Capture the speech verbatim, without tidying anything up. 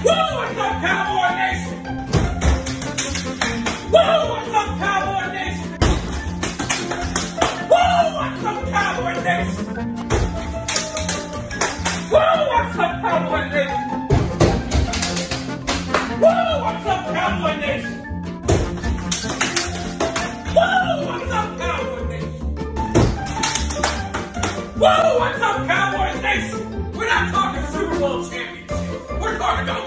Woo, what's up, Cowboy Nation? Woo, what's up, Cowboy Nation? Woo, what's up, Cowboy Nation? Woo, what's up, Cowboy Nation? Woo, what's up, Cowboy Nation? Woo, what's up, Cowboy Nation? Woo, what's up, Cowboy Nation? We're not talking Super Bowl championship. We're talking about